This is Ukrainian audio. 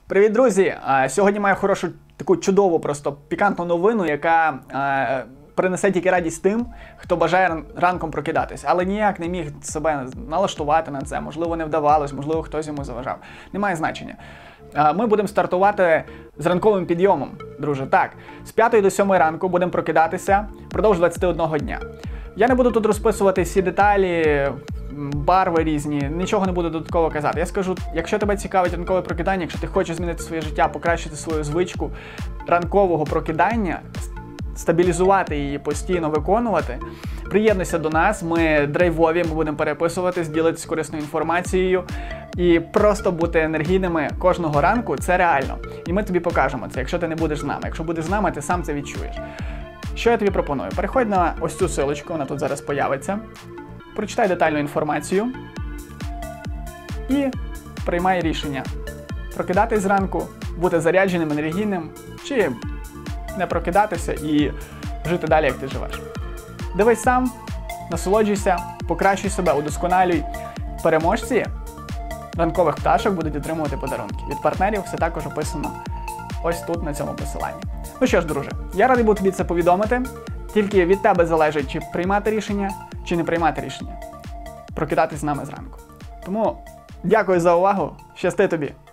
Привіт, друзі! Сьогодні маю хорошу, таку чудову, просто пікантну новину, яка принесе тільки радість тим, хто бажає ранком прокидатись, але ніяк не міг себе налаштувати на це. Можливо, не вдавалось, можливо, хтось йому заважав. Немає значення. Ми будемо стартувати з ранковим підйомом, друже. Так, з 5 до 7 ранку будемо прокидатися впродовж 21 дня. Я не буду тут розписувати всі деталі, барви різні, нічого не буду додатково казати. Я скажу, якщо тебе цікавить ранкове прокидання, якщо ти хочеш змінити своє життя, покращити свою звичку ранкового прокидання, стабілізувати її, постійно виконувати, приєднуйся до нас, ми драйвові, ми будемо переписуватись, ділитися корисною інформацією і просто бути енергійними кожного ранку, це реально. І ми тобі покажемо це, якщо ти не будеш з нами. Якщо будеш з нами, ти сам це відчуєш. Що я тобі пропоную? Переходь на ось цю силочку, вона тут зараз появиться. Прочитай детальну інформацію і приймай рішення. Прокидатись зранку, бути зарядженим, енергійним, чи не прокидатися і жити далі, як ти живеш. Дивись сам, насолоджуйся, покращуй себе, удосконалюй. Переможці ранкових пташок будуть отримувати подарунки. Від партнерів все також описано ось тут, на цьому посиланні. Ну що ж, друже, я радий був тобі це повідомити. Тільки від тебе залежить, чи приймати рішення, чи не приймати рішення. Прокидатись з нами зранку. Тому дякую за увагу, щасти тобі!